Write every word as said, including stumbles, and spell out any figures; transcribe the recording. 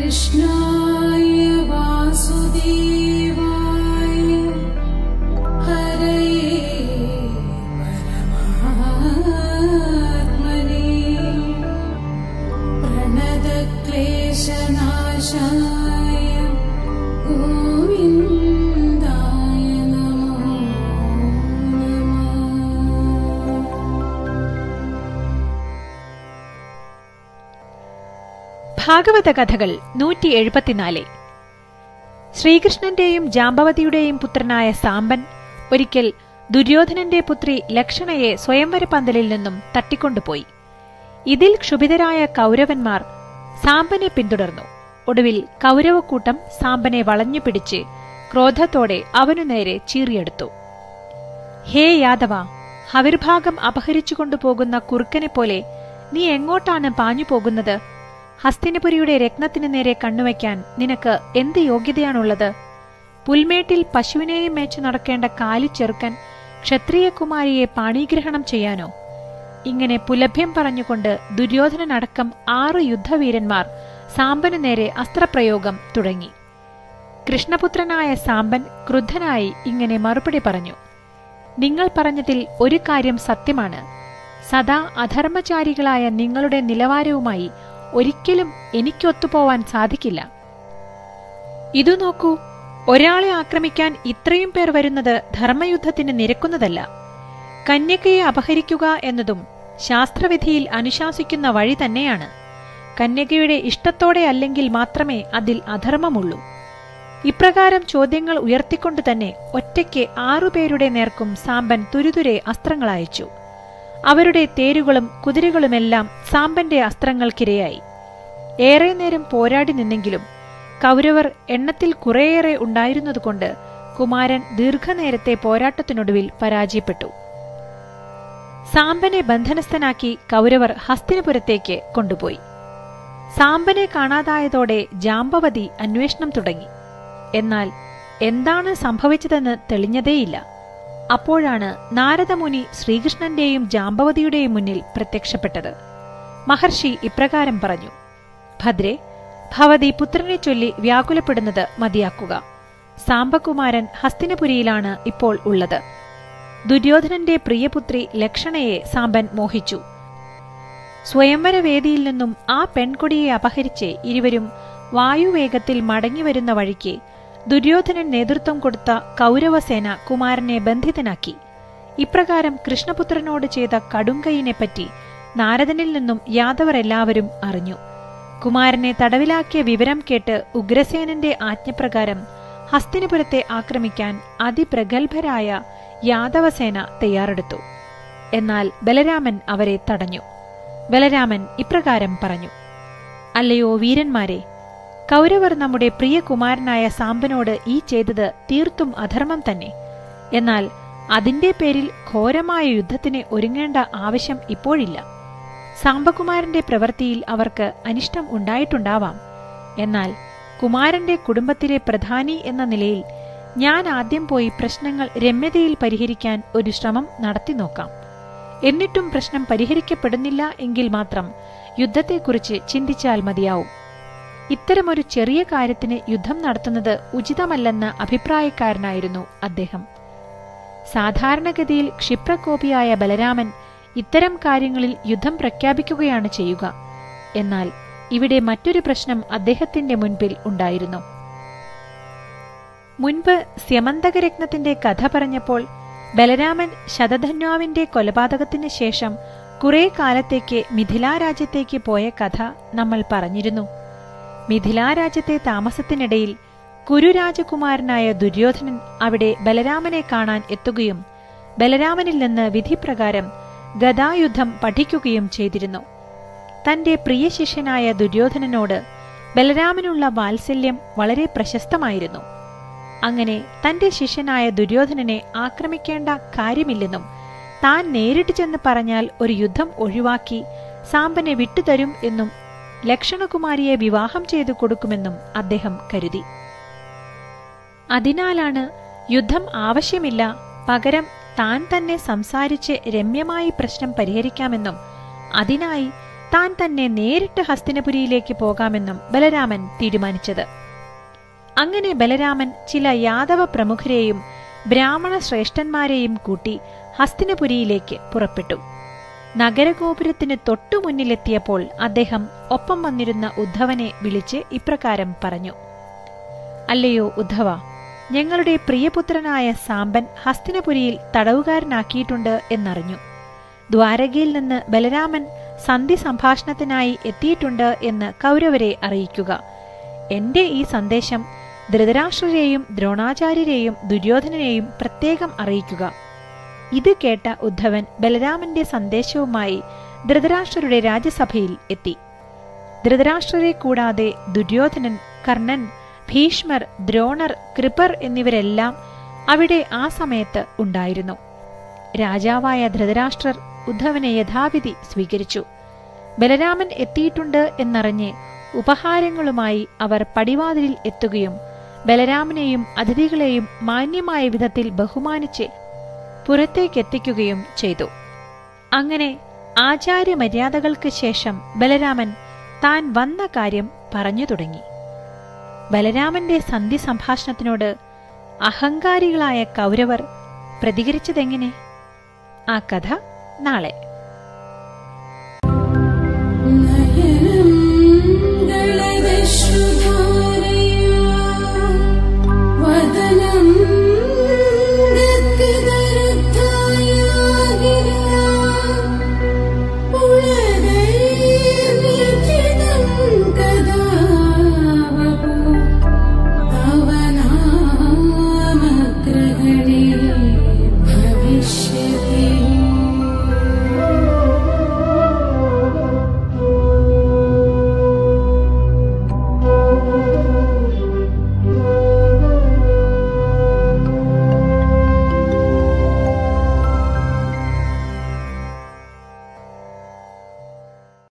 कृष्णाय वासुदेवाय हरये परमात्मने प्रणतक्लेशनाशाय गोविन्दाय नमो नमः। ഭാഗവത കഥകൾ നൂറ്റി എഴുപത്തിനാല്. ശ്രീകൃഷ്ണന്റെയും ജാമ്പവതിയുടെയും പുത്രനായ സാമ്പൻ ഒരിക്കൽ ദുര്യോധനന്റെ പുത്രി ലക്ഷണയെ സ്വയംവര പന്തലിൽ നിന്നും തട്ടിക്കൊണ്ടുപോയി. ഇതിൽ ക്ഷുഭിതരായ കൗരവന്മാർ സാമ്പനെ പിന്തുടർന്നു. ഒടുവിൽ കൗരവക്കൂട്ടം സാമ്പനെ വളഞ്ഞുപിടിച്ച് ക്രോധത്തോടെ അവനു നേരെ ചീറിയെടുത്തു. ഹേ യാദവ, ഹവിർഭാഗം അപഹരിച്ചുകൊണ്ടുപോകുന്ന കുറുക്കനെ പോലെ നീ എങ്ങോട്ടാണ് പാഞ്ഞു പോകുന്നത്? ഹസ്തിനപുരിയുടെ രത്നത്തിനു നേരെ കണ്ണുവയ്ക്കാൻ നിനക്ക് എന്ത് യോഗ്യതയാണുള്ളത്? പുൽമേട്ടിൽ പശുവിനെയും മേച്ചു നടക്കേണ്ട കാലിച്ചെറുക്കൻ ക്ഷത്രിയകുമാരിയെ പാണിഗ്രഹണം ചെയ്യാനോ? ഇങ്ങനെ പുലഭ്യം പറഞ്ഞുകൊണ്ട് ദുര്യോധനനടക്കം ആറ് യുദ്ധവീരന്മാർ സാമ്പനു നേരെ അസ്ത്രപ്രയോഗം തുടങ്ങി. കൃഷ്ണപുത്രനായ സാമ്പൻ ക്രുദ്ധനായി ഇങ്ങനെ മറുപടി പറഞ്ഞു: നിങ്ങൾ പറഞ്ഞതിൽ ഒരു കാര്യം സത്യമാണ്. സദാ അധർമ്മചാരികളായ നിങ്ങളുടെ നിലവാരവുമായി ഒരിക്കലും എനിക്കൊത്തുപോവാൻ സാധിക്കില്ല. ഇതു നോക്കൂ, ഒരാളെ ആക്രമിക്കാൻ ഇത്രയും പേർ വരുന്നത് ധർമ്മയുദ്ധത്തിന് നിരക്കുന്നതല്ല. കന്യകയെ അപഹരിക്കുക എന്നതും ശാസ്ത്രവിധിയിൽ അനുശാസിക്കുന്ന വഴി തന്നെയാണ്. കന്യകയുടെ ഇഷ്ടത്തോടെ അല്ലെങ്കിൽ മാത്രമേ അതിൽ അധർമ്മമുള്ളൂ. ഇപ്രകാരം ചോദ്യങ്ങൾ ഉയർത്തിക്കൊണ്ടു തന്നെ ഒറ്റയ്ക്ക് ആറുപേരുടെ നേർക്കും സാമ്പൻ തുരുതുരെ അസ്ത്രങ്ങളയച്ചു. അവരുടെ തേരുകളും കുതിരകളുമെല്ലാം സാമ്പന്റെ അസ്ത്രങ്ങൾക്കിരയായി. ഏറെ നേരം പോരാടി നിന്നെങ്കിലും കൗരവർ എണ്ണത്തിൽ കുറേയേറെ ഉണ്ടായിരുന്നതുകൊണ്ട് കുമാരൻ ദീർഘനേരത്തെ പോരാട്ടത്തിനൊടുവിൽ പരാജയപ്പെട്ടു. സാമ്പനെ ബന്ധനസ്ഥനാക്കി കൗരവർ ഹസ്തിനപുരത്തേക്ക് കൊണ്ടുപോയി. സാമ്പനെ കാണാതായതോടെ ജാമ്പവതി അന്വേഷണം തുടങ്ങി. എന്നാൽ എന്താണ് സംഭവിച്ചതെന്ന് തെളിഞ്ഞതേയില്ല. അപ്പോഴാണ് നാരദമുനി ശ്രീകൃഷ്ണന്റെയും ജാമ്പവതിയുടെയും മുന്നിൽ പ്രത്യക്ഷപ്പെട്ടത്. മഹർഷി ഇപ്രകാരം പറഞ്ഞു: ഭദ്രേ, ഭവതി പുത്രനെ ചൊല്ലി വ്യാകുലപ്പെടുന്നത് മതിയാക്കുക. സാമ്പകുമാരൻ ഹസ്തിനപുരിയിലാണ് ഇപ്പോൾ ഉള്ളത്. ദുര്യോധനന്റെ പ്രിയപുത്രി ലക്ഷണയെ സാമ്പൻ മോഹിച്ചു. സ്വയംവരവേദിയിൽ നിന്നും ആ പെൺകൊടിയെ അപഹരിച്ച് ഇരുവരും വായുവേഗത്തിൽ മടങ്ങിവരുന്ന വഴിക്ക് ദുര്യോധനൻ നേതൃത്വം കൊടുത്ത കൗരവസേന കുമാരനെ ബന്ധിതനാക്കി. ഇപ്രകാരം കൃഷ്ണപുത്രനോട് ചെയ്ത കടുങ്കൈയിനെപ്പറ്റി നാരദനിൽ നിന്നും യാദവർ എല്ലാവരും അറിഞ്ഞു. കുമാരനെ തടവിലാക്കിയ വിവരം കേട്ട് ഉഗ്രസേനന്റെ ആജ്ഞപ്രകാരം ഹസ്തിനപുരത്തെ ആക്രമിക്കാൻ അതിപ്രഗത്ഭരായ യാദവസേന തയ്യാറെടുത്തു. എന്നാൽ ബലരാമൻ അവരെ തടഞ്ഞു. ബലരാമൻ ഇപ്രകാരം പറഞ്ഞു: അല്ലയോ വീരന്മാരെ, കൗരവർ നമ്മുടെ പ്രിയ കുമാരനായ സാമ്പനോട് ഈ ചെയ്തത് തീർത്തും അധർമ്മം തന്നെ. എന്നാൽ അതിന്റെ പേരിൽ ഘോരമായ യുദ്ധത്തിന് ഒരുങ്ങേണ്ട ആവശ്യം ഇപ്പോഴില്ല. സാമ്പകുമാരന്റെ പ്രവൃത്തിയിൽ അവർക്ക് അനിഷ്ടം ഉണ്ടായിട്ടുണ്ടാവാം. എന്നാൽ കുമാരന്റെ കുടുംബത്തിലെ പ്രധാനി എന്ന നിലയിൽ ഞാൻ ആദ്യം പോയി പ്രശ്നങ്ങൾ രമ്യതയിൽ പരിഹരിക്കാൻ ഒരു ശ്രമം നടത്തി നോക്കാം. എന്നിട്ടും പ്രശ്നം പരിഹരിക്കപ്പെടുന്നില്ല എങ്കിൽ മാത്രം യുദ്ധത്തെക്കുറിച്ച് ചിന്തിച്ചാൽ മതിയാവും. ഇത്തരമൊരു ചെറിയ കാര്യത്തിന് യുദ്ധം നടത്തുന്നത് ഉചിതമല്ലെന്ന അഭിപ്രായക്കാരനായിരുന്നു അദ്ദേഹം. സാധാരണഗതിയിൽ ക്ഷിപ്രകോപിയായ ബലരാമൻ ഇത്തരം കാര്യങ്ങളിൽ യുദ്ധം പ്രഖ്യാപിക്കുകയാണ് ചെയ്യുക. എന്നാൽ ഇവിടെ മറ്റൊരു പ്രശ്നം അദ്ദേഹത്തിന്റെ മുൻപിൽ ഉണ്ടായിരുന്നു. മുൻപ് സ്യമന്തകരത്നത്തിന്റെ കഥ പറഞ്ഞപ്പോൾ ബലരാമൻ ശതധന്വാവിന്റെ കൊലപാതകത്തിന് ശേഷം കുറെ കാലത്തേക്ക് മിഥിലാരാജ്യത്തേക്ക് പോയ കഥ നമ്മൾ പറഞ്ഞിരുന്നു. മിഥിലാരാജ്യത്തെ താമസത്തിനിടയിൽ കുരുരാജകുമാരനായ ദുര്യോധനൻ അവിടെ ബലരാമനെ കാണാൻ എത്തുകയും ബലരാമനിൽ നിന്ന് വിധിപ്രകാരം ഗദായുദ്ധം പഠിക്കുകയും ചെയ്തിരുന്നു. തന്റെ പ്രിയ ശിഷ്യനായ ദുര്യോധനനോട് ബലരാമനുള്ള വാത്സല്യം വളരെ പ്രശസ്തമായിരുന്നു. അങ്ങനെ തന്റെ ശിഷ്യനായ ദുര്യോധനനെ ആക്രമിക്കേണ്ട കാര്യമില്ലെന്നും താൻ നേരിട്ട് ചെന്ന് പറഞ്ഞാൽ ഒരു യുദ്ധം ഒഴിവാക്കി സാമ്പനെ വിട്ടുതരും എന്നും ലക്ഷണകുമാരിയെ വിവാഹം ചെയ്തു കൊടുക്കുമെന്നും അദ്ദേഹം കരുതി. അതിനാലാണ് യുദ്ധം ആവശ്യമില്ല, പകരം താൻ തന്നെ സംസാരിച്ച് രമ്യമായി പ്രശ്നം പരിഹരിക്കാമെന്നും അതിനായി താൻ തന്നെ നേരിട്ട് ഹസ്തിനപുരിയിലേക്ക് പോകാമെന്നും ബലരാമൻ തീരുമാനിച്ചത്. അങ്ങനെ ബലരാമൻ ചില യാദവ പ്രമുഖരെയും ബ്രാഹ്മണ ശ്രേഷ്ഠന്മാരെയും കൂട്ടി ഹസ്തിനപുരിയിലേക്ക് പുറപ്പെട്ടു. നഗരഗോപുരത്തിന് തൊട്ടുമുന്നിലെത്തിയപ്പോൾ അദ്ദേഹം ഒപ്പം വന്നിരുന്ന ഉദ്ധവനെ വിളിച്ച് ഇപ്രകാരം പറഞ്ഞു: അല്ലയോ ഉദ്ധവ, ഞങ്ങളുടെ പ്രിയപുത്രനായ സാമ്പൻ ഹസ്തിനപുരിയിൽ തടവുകാരനാക്കിയിട്ടുണ്ട് എന്നറിഞ്ഞു. ദ്വാരകയിൽ നിന്ന് ബലരാമൻ സന്ധി സംഭാഷണത്തിനായി എത്തിയിട്ടുണ്ട് എന്ന് കൗരവരെ അറിയിക്കുക. എന്റെ ഈ സന്ദേശം ധൃതരാഷ്ട്രരെയും ദ്രോണാചാര്യരെയും ദുര്യോധനനെയും പ്രത്യേകം അറിയിക്കുക. ഇത് കേട്ട ഉദ്ധവൻ ബലരാമന്റെ സന്ദേശവുമായി ധൃതരാഷ്ട്രരുടെ രാജസഭയിൽ എത്തി. ധൃതരാഷ്ട്രരെ കൂടാതെ ദുര്യോധനൻ, കർണൻ, ഭീഷ്മർ, ദ്രോണർ, കൃപർ എന്നിവരെല്ലാം അവിടെ ആ സമയത്ത് ഉണ്ടായിരുന്നു. രാജാവായ ധൃതരാഷ്ട്രർ ഉദ്ധവനെ യഥാവിധി സ്വീകരിച്ചു. ബലരാമൻ എത്തിയിട്ടുണ്ട് എന്നറിഞ്ഞ് ഉപഹാരങ്ങളുമായി അവർ പടിവാതിലിൽ എത്തുകയും ബലരാമനെയും അതിഥികളെയും മാന്യമായ വിധത്തിൽ ബഹുമാനിച്ച് പുറത്തേക്കെത്തിക്കുകയും ചെയ്തു. അങ്ങനെ ആചാര്യമര്യാദകൾക്ക് ശേഷം ബലരാമൻ താൻ വന്ന കാര്യം പറഞ്ഞു തുടങ്ങി. ബലരാമന്റെ സന്ധി സംഭാഷണത്തിനോട് അഹങ്കാരികളായ കൗരവർ പ്രതികരിച്ചതെങ്ങനെ? ആ കഥ നാളെ.